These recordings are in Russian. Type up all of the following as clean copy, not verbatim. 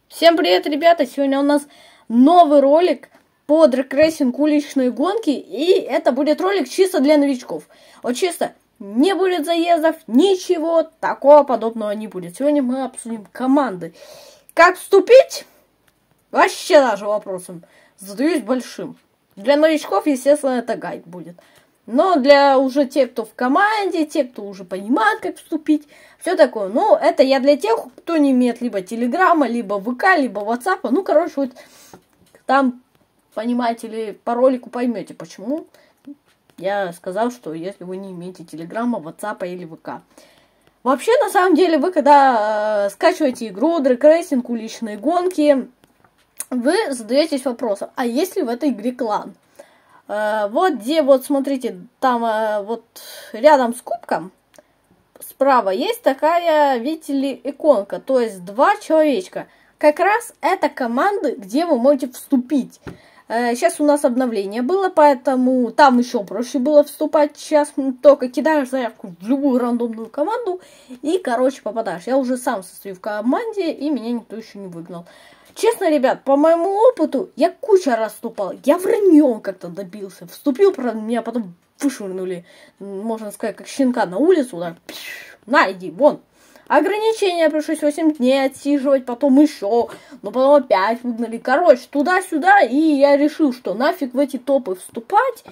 Всем привет, ребята! Сегодня у нас новый ролик по драг-рейсинг уличные гонки. И это будет ролик чисто для новичков. Вот чисто, не будет заездов, ничего такого подобного не будет. Сегодня мы обсудим команды. Как вступить? Вообще даже вопросом задаюсь большим. Для новичков, естественно, это гайд будет. Но для уже тех, кто в команде, те, кто уже понимает, как вступить, все такое. Ну, это я для тех, кто не имеет либо Телеграма, либо ВК, либо Ватсапа. Ну, короче, вот там, понимаете ли, по ролику поймете, почему я сказал, что если вы не имеете Телеграма, Ватсапа или ВК. Вообще, на самом деле, вы когда скачиваете игру драг-рейсинг уличные гонки, вы задаетесь вопросом, а есть ли в этой игре клан? Вот где, вот смотрите, там вот рядом с кубком справа есть такая, видите ли, иконка, то есть 2 человечка. Как раз это команды, где вы можете вступить. Сейчас у нас обновление было, поэтому там еще проще было вступать. Сейчас только кидаешь заявку в любую рандомную команду и, короче, попадаешь. Я уже сам состою в команде, и меня никто еще не выгнал. Честно, ребят, по моему опыту, я куча раз вступал. Я враньем как-то добился. Вступил, правда, меня потом вышвырнули, можно сказать, как щенка на улицу. Да. На, иди, вон. Ограничения пришлось 8 дней отсиживать, потом еще. Но потом опять выгнали. Короче, туда-сюда. И я решил, что нафиг в эти топы вступать.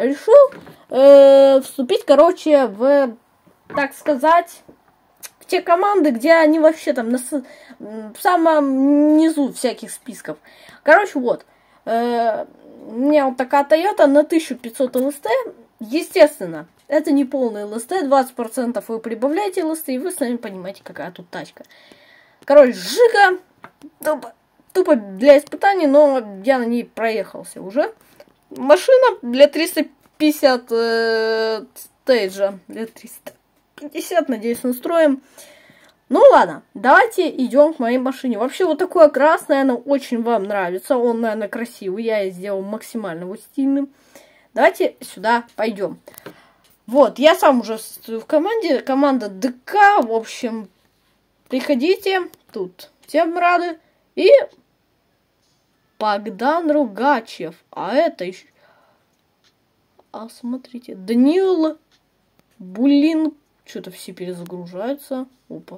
Решил вступить, короче, в, так сказать... те команды, где они вообще там в самом низу всяких списков. Короче, вот. У меня вот такая Toyota на 1500 ЛСТ. Естественно, это не полный ЛСТ. 20% вы прибавляете ЛСТ, и вы сами понимаете, какая тут тачка. Короче, жига. Тупо для испытаний, но я на ней проехался уже. Машина для 350 стейджа. Для 350, надеюсь, настроим. Ну ладно, давайте идем к моей машине. Вообще вот такой окрас, наверное, очень вам нравится. Он, наверное, красивый. Я сделал максимально его стильным. Давайте сюда пойдем. Вот, я сам уже в команде. Команда ДК. В общем, приходите. Тут всем рады. И Богдан Ругачев. А это еще... А смотрите, Даниил Булин. Что-то все перезагружаются. Опа.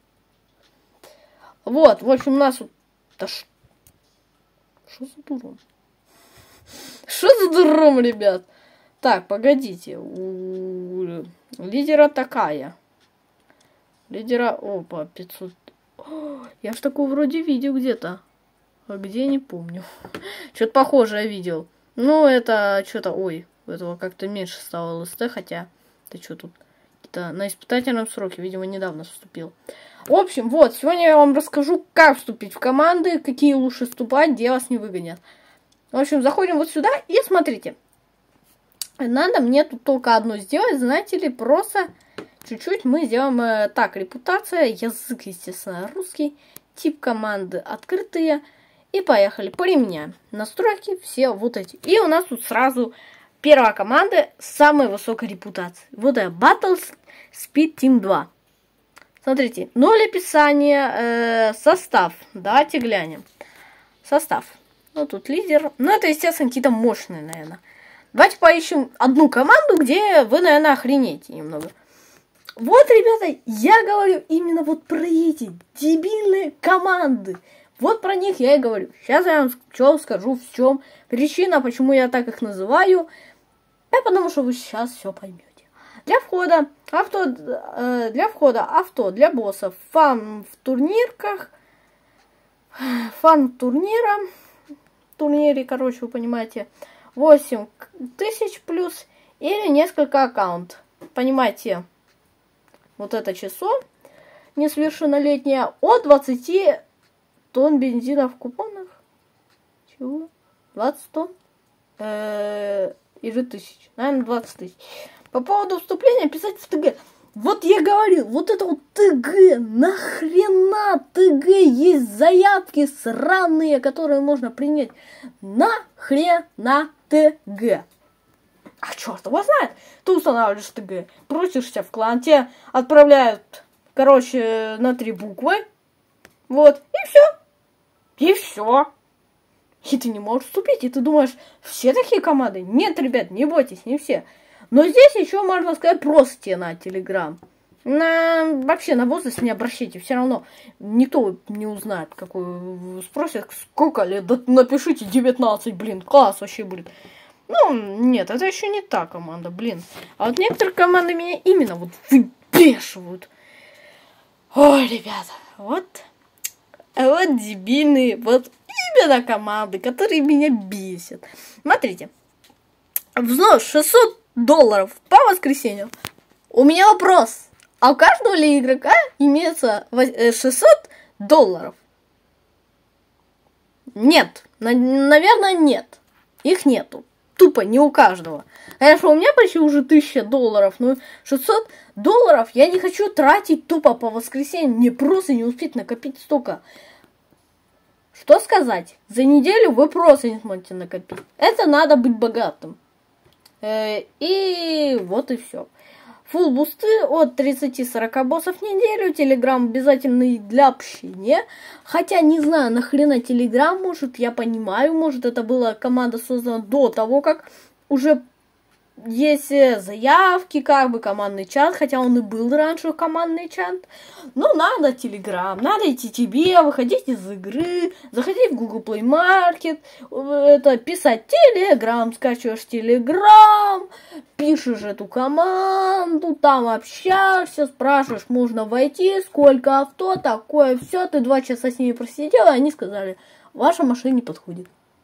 Вот, в общем, у нас... Да что за дуром? Что за дуром, ребят? Так, погодите. У лидера такая. Лидера... Опа, 500... О, я ж такого вроде видел где-то. А где, не помню. Что-то похожее видел. Ну, это что-то... Ой, у этого как-то меньше стало ЛСТ, хотя... Ты что тут... Это на испытательном сроке, видимо, недавно вступил. В общем, вот, сегодня я вам расскажу, как вступить в команды, какие лучше вступать, где вас не выгонят. В общем, заходим вот сюда и смотрите. Надо мне тут только одно сделать, знаете ли, просто чуть-чуть мы сделаем так, репутация, язык, естественно, русский, тип команды открытые. И поехали, применяем настройки, все вот эти. И у нас тут сразу... Первая команда с самой высокой репутацией. Вот это Battle Speed Team 2. Смотрите, 0 описания, состав. Давайте глянем. Состав. Ну, тут лидер. Ну, это, естественно, какие-то мощные, наверное. Давайте поищем одну команду, где вы, наверное, охренеете немного. Вот, ребята, я говорю именно вот про эти дебильные команды. Вот про них я и говорю. Сейчас я вам что скажу, в чем причина, почему я так их называю. Да потому что вы сейчас все поймете. Для входа авто, для боссов, фан в турнирках, фан турнира, турнире, короче, вы понимаете, 8000 плюс или несколько аккаунтов. Понимаете, вот это число несовершеннолетнее от 20 тонн бензина в купонах. Чего? 20 тонн? Или тысяч. Наверное, 20 тысяч. По поводу вступления писать в ТГ. Вот я говорил, вот это вот ТГ. Нахрена ТГ? Есть заявки сраные, которые можно принять. Нахрена ТГ? А черт его знает. Ты устанавливаешь ТГ, просишься в клан, тебе отправляют, короче, на 3 буквы. Вот, и все. все. И ты не можешь вступить. И ты думаешь, все такие команды? Нет, ребят, не бойтесь, не все. Но здесь еще можно сказать просто на Телеграм. Вообще на возраст не обращайте, все равно никто не узнает, какой спросят, сколько лет, да напишите 19, блин, класс вообще будет. Ну, нет, это еще не та команда, блин. А вот некоторые команды меня именно вот выбешивают. Ой, ребята, вот дебильные, вот именно команды, которые меня бесят. Смотрите, взнос $600 по воскресенью. У меня вопрос. А у каждого ли игрока имеется $600? Нет. Наверное, нет. Их нету. Тупо не у каждого. Конечно, у меня почти уже $1000, но $600 я не хочу тратить тупо по воскресенью. Мне просто не успеть накопить столько. Что сказать? За неделю вы просто не сможете накопить. Это надо быть богатым. И вот и все. Фулл бусты от 30-40 боссов в неделю. Телеграм обязательный для общения. Хотя не знаю, нахрена Телеграм, может, я понимаю, может, это была команда создана до того, как уже есть заявки, как бы командный чат, хотя он и был раньше командный чат. Но надо Телеграм, надо идти тебе, выходить из игры, заходить в Google Play Market, это писать Телеграм, скачиваешь Телеграм, пишешь эту команду, там общаешься, спрашиваешь, можно войти, сколько авто, такое, все, ты 2 часа с ними просидел, и они сказали, ваша машина не подходит.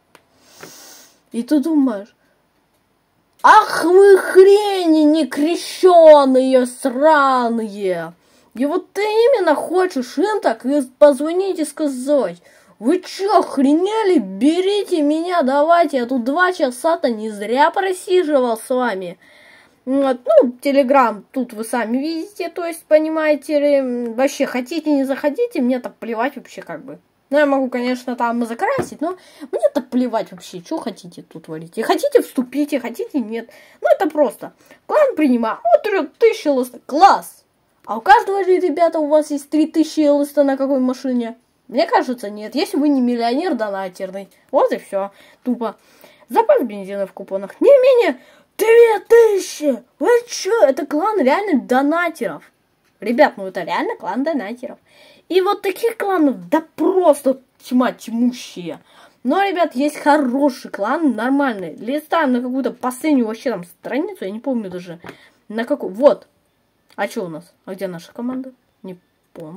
И ты думаешь, ах вы хрени некрещеные, сраные! И вот ты именно хочешь им так позвонить и сказать, вы чё, охренели? Берите меня, давайте, я тут 2 часа-то не зря просиживал с вами. Вот, ну, Телеграм тут вы сами видите, то есть, понимаете ли, вообще хотите, не заходите, мне-то плевать вообще как бы. Ну, я могу, конечно, там закрасить, но мне-то плевать вообще, что хотите тут творите. Хотите, вступите, хотите, нет. Ну, это просто. Клан принимаю. Вот 3000 листа. Класс! А у каждого же, ребята, у вас есть 3000 листа на какой машине? Мне кажется, нет. Если вы не миллионер донатерный. Вот и все. Тупо. Запас бензина в купонах. Не менее 2000! Вы что? Это клан реально донатеров. Ребят, ну это реально клан донатеров. И вот таких кланов, да просто тьма тьмущая. Но, ребят, есть хороший клан, нормальный. Листаем на какую-то последнюю вообще там страницу, я не помню даже на какую. Вот. А что у нас? А где наша команда? Не помню.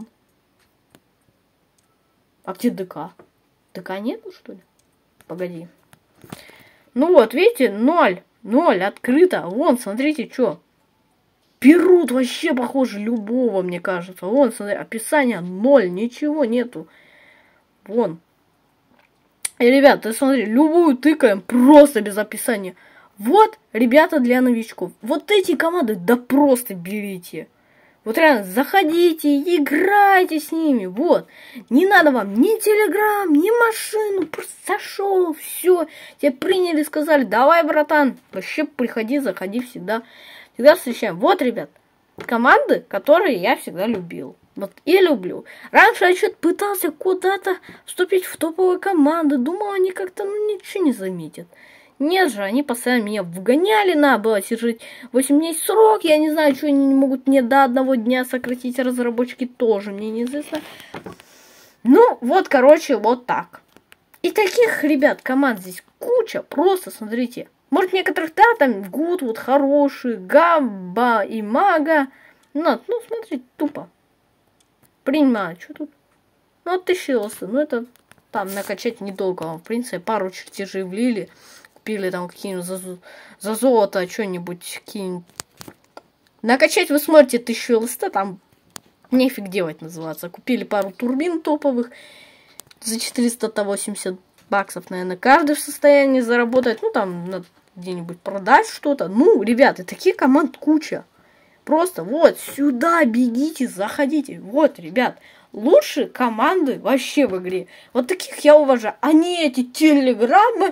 А где ДК? ДК нету, что ли? Погоди. Ну вот, видите, 0. 0 открыто. Вон, смотрите, что. Берут вообще похоже любого, мне кажется. Вон, смотри, описание 0, ничего нету. Вон. И, ребят, ты смотри, любую тыкаем просто без описания. Вот, ребята, для новичков. Вот эти команды, да просто берите. Вот реально, заходите, играйте с ними. Вот. Не надо вам ни Телеграм, ни машину. Просто зашел, все. Тебя приняли, сказали, давай, братан. Вообще приходи, заходи всегда. Всегда встречаем. Вот, ребят, команды, которые я всегда любил. Вот и люблю. Раньше я что-то пытался куда-то вступить в топовые команды. Думал, они как-то ничего не заметят. Нет же, они постоянно меня вгоняли, надо было сидеть 8 дней срок. Я не знаю, что они не могут мне до 1 дня сократить. Разработчики тоже мне неизвестно. Ну, вот, короче, вот так. И таких, ребят, команд здесь куча. Просто, смотрите. Может, некоторых, да, там Гудвуд хороший, Габба и Мага. Ну, смотрите, тупо. Принимаю, что тут? Ну, 1000 листа. Ну, это там накачать недолго. В принципе, пару чертежей влили. Купили там какие-нибудь за золото, что-нибудь, какие-нибудь. Накачать вы сможете 1000 листа, там нефиг делать называется. Купили пару турбин топовых за 480 баксов, наверное, каждый в состоянии заработать. Ну, там, надо где-нибудь продать что-то. Ну, ребята, таких команд куча. Просто вот сюда бегите, заходите. Вот, ребят, лучшие команды вообще в игре. Вот таких я уважаю. А не эти телеграммы.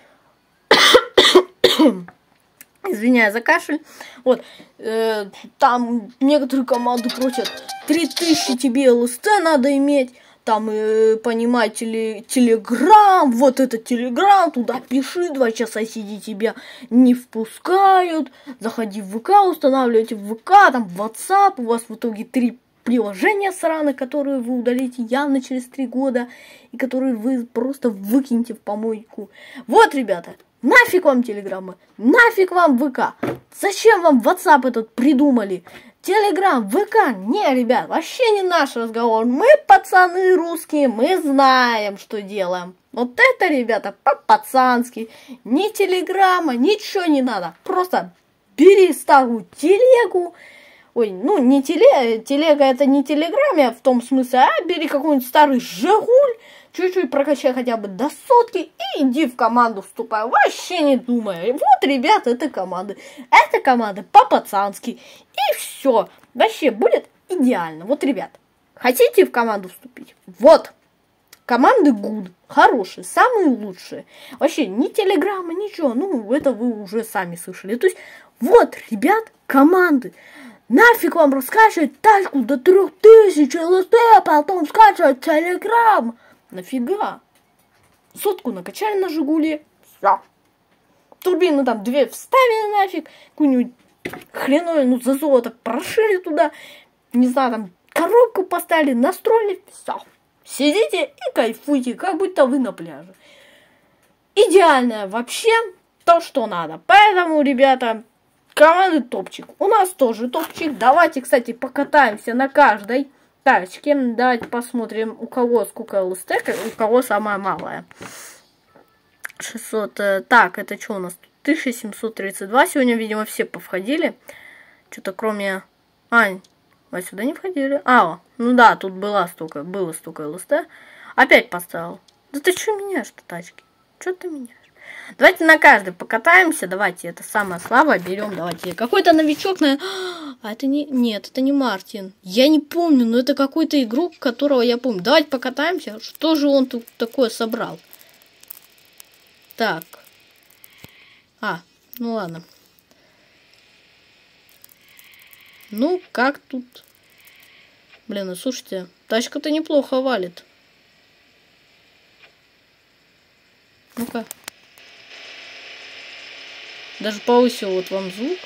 Извиняюсь за кашель. Вот, там некоторые команды просят 3000 тебе листа надо иметь. там, понимаете ли, Телеграм, вот это Телеграм, туда пиши, 2 часа сиди, тебя не впускают, заходи в ВК, устанавливайте в ВК, там, в WhatsApp, у вас в итоге 3 приложения сраные, которые вы удалите явно через 3 года, и которые вы просто выкинете в помойку. Вот, ребята, нафиг вам Телеграммы, нафиг вам ВК, зачем вам WhatsApp этот придумали? Телеграм, ВК, не, ребят, вообще не наш разговор. Мы пацаны русские, мы знаем, что делаем. Вот это, ребята, по-пацански. Ни телеграмма, ничего не надо. Просто бери старую телегу. Ой, ну, не телега, это не телеграмме в том смысле, а бери какой-нибудь старый Жигуль, чуть-чуть прокачай хотя бы до 100 и иди в команду вступай, вообще не думай. Вот, ребята, это команды по-пацански. И все, вообще будет идеально. Вот, ребят, хотите в команду вступить? Вот, команды good, хорошие, самые лучшие. Вообще, ни телеграмма, ничего, ну, это вы уже сами слышали. То есть, вот, ребят, команды. Нафиг вам раскачивать тачку до 3000 ЛСТ, а потом скачивать Телеграм. Нафига? 100 накачали на Жигуле. Все. Турбины там 2 вставили нафиг. Какую-нибудь хреновину за золото прошили туда. Не знаю, там коробку поставили, настроили. Все. Сидите и кайфуйте, как будто вы на пляже. Идеальное вообще то, что надо. Поэтому, ребята, команды топчик. У нас тоже топчик. Давайте, кстати, покатаемся на каждой тачке. Давайте посмотрим, у кого сколько ЛСТ, у кого самая малая. 600. Так, это что у нас? 1732. Сегодня, видимо, все повходили. Что-то кроме... вы сюда не входили? Ну да, тут было столько ЛСТ. Опять поставил. Да ты что меняешь-то тачки? Что ты меняешь? Давайте на каждый покатаемся. Давайте, это самое слабое берем. Давайте. Какой-то новичок, наверное... это не... Нет, это не Мартин. Я не помню, но это какой-то игрок, которого я помню. Давайте покатаемся. Что же он тут такое собрал? Так. Ну ладно. Ну, как тут? Блин, ну слушайте, тачка-то неплохо валит. Ну-ка. Даже повысил вот вам звук.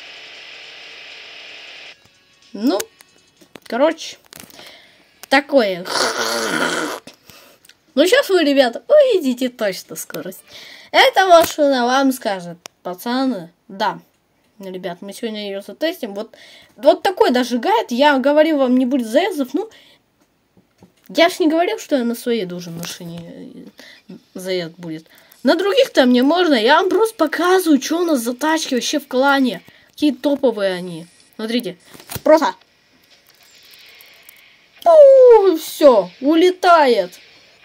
Ну, короче, такое. Ну, сейчас вы, ребята, увидите точно скорость. Эта машина вам скажет, пацаны, да. Ребят, мы сегодня ее затестим. Вот такой даже гайд. Я говорил вам, не будет заездов. Ну, я ж не говорил, что я на своей должен машине заезд будет. На других-то мне можно. Я вам просто показываю, что у нас за тачки вообще в клане. Какие топовые они. Смотрите. Просто. Все, улетает.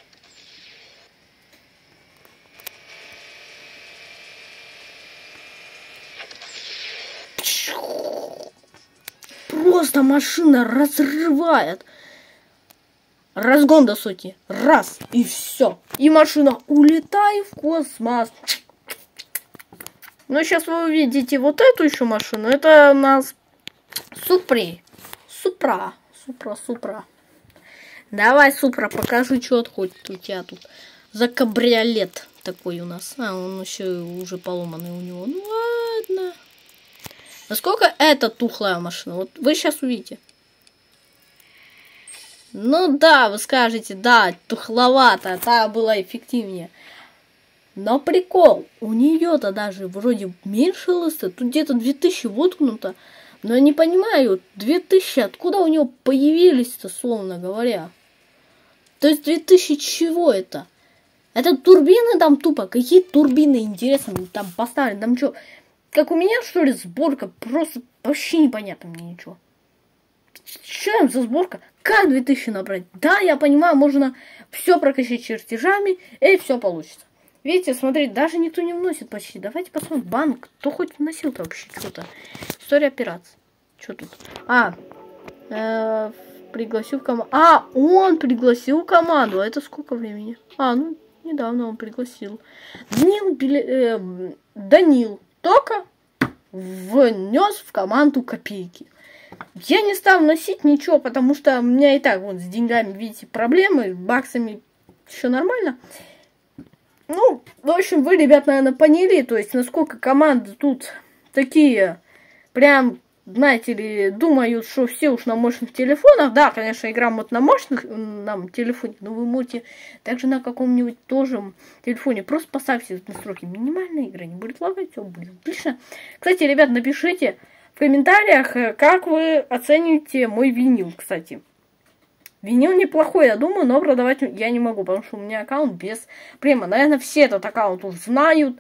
Просто машина разрывает. Разгон до сотни. Раз. И все. И машина улетает в космос. Ну, сейчас вы увидите вот эту еще машину. Это у нас Супра. Давай, Супра, покажи, что хоть у тебя тут за кабриолет такой у нас. Он еще уже поломанный у него. Ну, ладно. Насколько это тухлая машина? Вот вы сейчас увидите. Ну да, вы скажете, да, тухловато, та была эффективнее. Но прикол, у нее-то даже вроде меньше ЛСТ, тут где-то 2000 воткнуто. Но я не понимаю, 2000 откуда у него появились-то, словно говоря? То есть 2000 чего это? Это турбины там тупо, какие турбины, интересно, там поставили, там что? Как у меня, что ли, сборка? Просто вообще непонятно мне ничего. Что там за сборка? Как 2000 набрать? Да, я понимаю, можно все прокачать чертежами, и все получится. Видите, смотрите, даже никто не вносит почти. Давайте посмотрим. Банк. Кто хоть вносил-то вообще что-то? История операций. Что тут? Пригласил команду. Он пригласил команду. А это сколько времени? Ну, недавно он пригласил. Данил только внес в команду копейки. Я не стал носить ничего, потому что у меня и так вот с деньгами, видите, проблемы, баксами все нормально. Ну, в общем, вы, ребят, наверное, поняли, то есть, насколько команды тут такие, прям, знаете ли, думают, что все уж на мощных телефонах. Да, конечно, игра вот на мощных телефоне, но вы можете также на каком-нибудь тоже телефоне. Просто поставьте настройки. Минимальная игра, не будет лагать, все будет отлично. Кстати, ребят, напишите в комментариях, как вы оцениваете мой винил, кстати. Винил неплохой, я думаю, но продавать я не могу, потому что у меня аккаунт без премиума. Наверное, все этот аккаунт уже знают.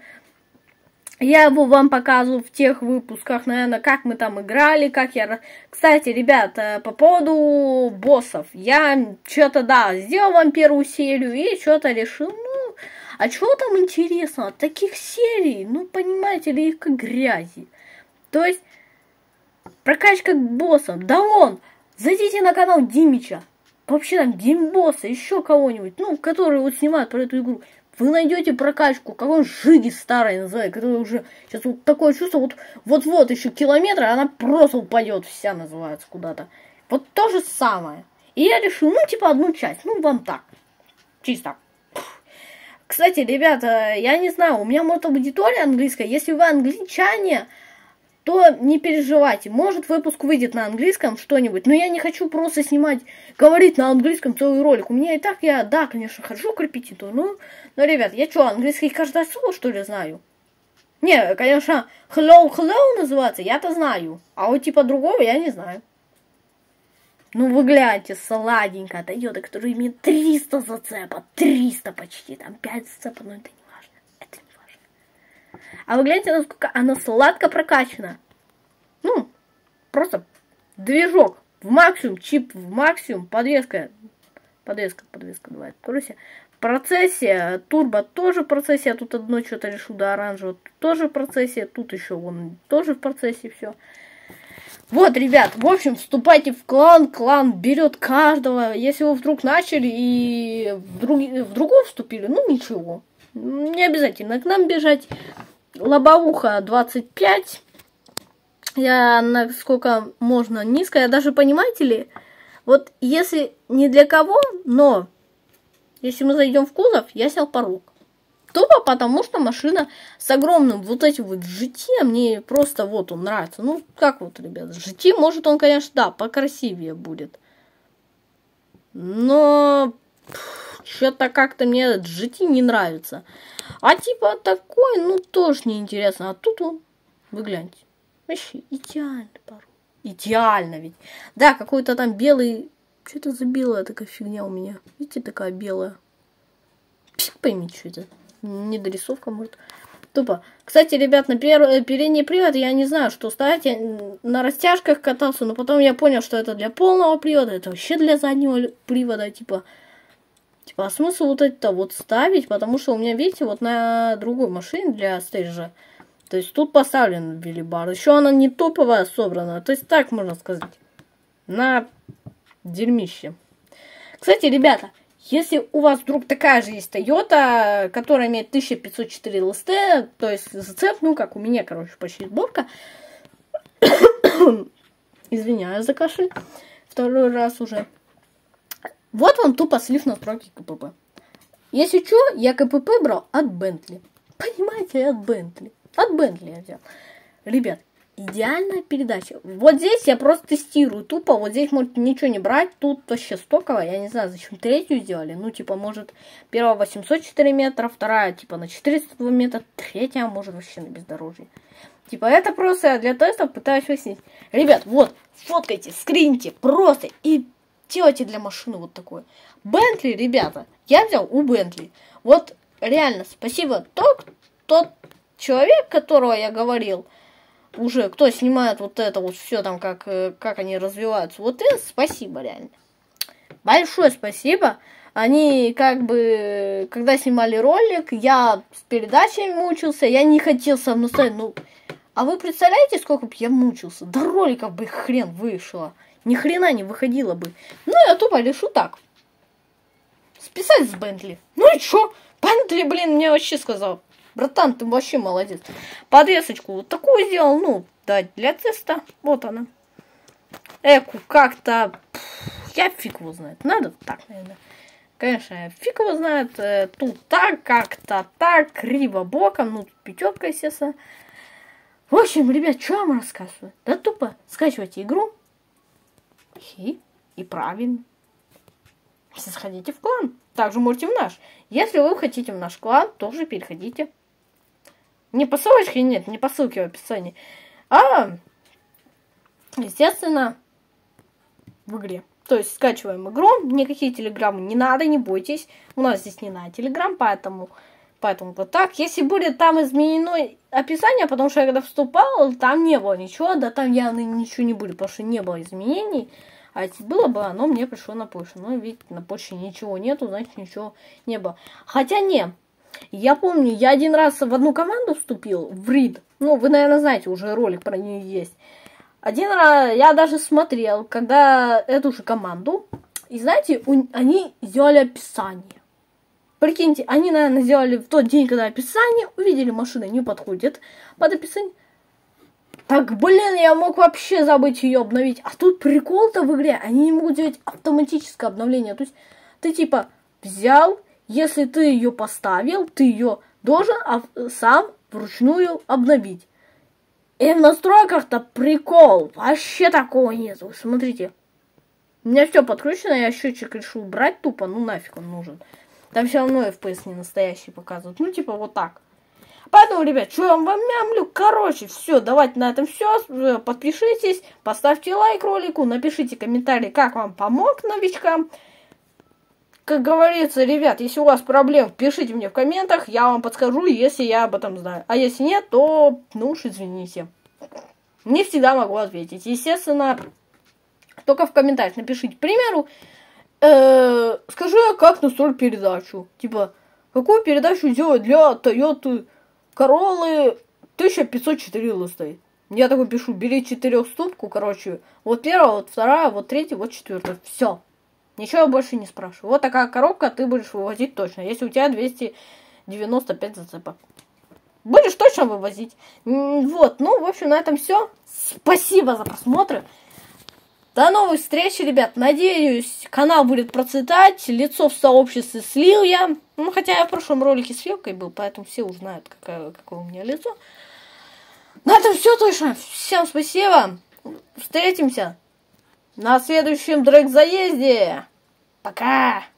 Я его вам показываю в тех выпусках, наверное, как мы там играли, как я... Кстати, ребят, по поводу боссов. Я что-то, да, сделал вам первую серию и что-то решил, ну, а что там интересного? Таких серий, ну, понимаете ли, их как грязи. То есть, прокачка боссов, да вон, зайдите на канал Димича. Вообще там геймбосса, еще кого-нибудь, ну, которые вот снимают про эту игру. Вы найдете прокачку, какой Жиги старой называют, которая уже сейчас вот такое чувство, вот еще километр, она просто упадет вся, называется, куда-то. Вот то же самое. И я решил, ну, типа одну часть, ну, вам так, чисто. Кстати, ребята, я не знаю, у меня может аудитория английская, если вы англичане, то не переживайте. Может, выпуск выйдет на английском что-нибудь, но я не хочу просто снимать, говорить на английском целый ролик. У меня и так я, да, конечно, хожу к репетитору, но, ребят, я что, английский каждое слово, что ли, знаю? Не, конечно, hello называется, я-то знаю, а вот типа другого я не знаю. Ну, вы гляньте, сладенькая Toyota, которая имеет 300 зацепа, 300 почти, там 5 зацепа, но это не важно, это не важно. А вы гляньте, насколько она сладко прокачана. Ну, просто движок в максимум, чип в максимум, подвеска бывает в курсе. Процессия, турбо тоже в процессе, я тут одно что-то решу до оранжевого, тоже в процессе, тут еще вон тоже в процессе все. Вот, ребят, в общем, вступайте в клан берет каждого. Если вы вдруг начали и в другую вступили, ну ничего, не обязательно к нам бежать. Лобовуха 25, я насколько можно низкая, даже понимаете ли, вот если не для кого, но если мы зайдем в кузов, я снял порог. Тупо потому, что машина с огромным вот этим вот GT, мне просто вот он нравится. Ну, как вот, ребят, GT, может он, конечно, да, покрасивее будет. Но что-то как-то мне этот GT не нравится. А типа такой, ну, тоже неинтересно. А тут он, вы гляньте, вообще идеальный порог. Идеально ведь. Да, какой-то там белый... Что это за белая такая фигня у меня? Видите, такая белая. Поймите, что это. Недорисовка, может. Тупо. Кстати, ребят, на передний привод я не знаю, что ставить. Я на растяжках катался, но потом я понял, что это для полного привода. Это вообще для заднего привода. Типа, а смысл вот это вот ставить? Потому что у меня, видите, вот на другой машине для стейджа. То есть тут поставлен велибар. Еще она не топовая собрана. То есть так можно сказать. На дерьмище. Кстати, ребята, если у вас вдруг такая же есть Toyota, которая имеет 1504 ЛСТ, то есть зацеп, ну как у меня, короче, почти сборка. Извиняюсь за кашель. Второй раз уже. Вот вам тупо слив настройки КПП. Если что, я КПП брал от Bentley. Понимаете, от Bentley. От Bentley я взял. Ребят, идеальная передача. Вот здесь я просто тестирую тупо. Вот здесь может ничего не брать. Тут вообще стоковая. Я не знаю, зачем третью сделали. Ну, типа, может, первая 804 метра, вторая, типа, на 402 метра, третья, может, вообще на бездорожье. Типа, это просто для тестов пытаюсь выяснить. Ребят, вот, фоткайте, скрините, просто и делайте для машины вот такое. Bentley, ребята, я взял у Bentley. Вот, реально, спасибо тот человек, которого я говорил, уже, кто снимает вот это вот все там, как они развиваются. Вот это спасибо, реально. Большое спасибо. Они как бы, когда снимали ролик, я с передачей мучился, я не хотел самостоятельно. Ну, а вы представляете, сколько бы я мучился? До роликов бы хрен вышло. Ни хрена не выходило бы. Ну, я тупо решу так. Списать с Бентли. Ну и чё? Бентли, блин, мне вообще сказал. Братан, ты вообще молодец. Подвесочку вот такую сделал, ну, да, для теста. Вот она. Эку как-то... Я фиг его знает. Надо так, наверное. Конечно, фиг его знает. Тут так, как-то так, криво боком. Ну, тут пятерка, естественно. В общем, ребят, что я вам рассказываю? Да тупо скачивайте игру. И правильно. Если заходите в клан. Также можете в наш. Если вы хотите в наш клан, тоже переходите. Не по ссылочке, нет, не по ссылке в описании. А, естественно, в игре. То есть скачиваем игру, никакие телеграммы не надо, не бойтесь. У нас здесь не на телеграм, поэтому вот так. Если будет там изменено описание, потому что я когда вступал, там не было ничего, да там явно ничего не будет, потому что не было изменений. А если было бы, оно мне пришло на почту. Но видите, на почте ничего нету, значит ничего не было. Хотя не, я помню, я один раз в одну команду вступил, в RID. Ну, вы, наверное, знаете, уже ролик про нее есть. Один раз я даже смотрел, когда эту же команду, и знаете, они сделали описание. Прикиньте, они, наверное, сделали в тот день, когда описание, увидели, машина не подходит под описание. Так, блин, я мог вообще забыть ее обновить. А тут прикол-то в игре, они не могут делать автоматическое обновление. То есть ты типа взял, если ты ее поставил, ты ее должен сам вручную обновить. И в настройках-то прикол. Вообще такого нету. Смотрите. У меня все подключено, я счетчик решил брать тупо. Ну нафиг он нужен. Там все равно FPS не настоящий показывают. Ну типа вот так. Поэтому, ребят, что я вам мямлю? Короче, все, давайте на этом все. Подпишитесь, поставьте лайк ролику, напишите комментарий, как вам помог новичкам. Как говорится, ребят, если у вас проблем, пишите мне в комментах, я вам подскажу, если я об этом знаю. А если нет, то, ну уж извините. Не всегда могу ответить. Естественно, только в комментариях напишите, к примеру, скажу я, как настроить передачу. Типа, какую передачу сделать для Toyota Corolla 1514. Я такой пишу, бери 4-ступку, короче. Вот первая, вот вторая, вот третья, вот четвертая. Все. Ничего больше не спрашиваю. Вот такая коробка ты будешь вывозить точно, если у тебя 295 зацепа. Будешь точно вывозить. Вот, ну, в общем, на этом все. Спасибо за просмотр. До новых встреч, ребят. Надеюсь, канал будет процветать. Лицо в сообществе слил я. Ну, хотя я в прошлом ролике с Фелкой был, поэтому все узнают, какое у меня лицо. На этом все точно. Всем спасибо. Встретимся на следующем дрэг-заезде. Пока!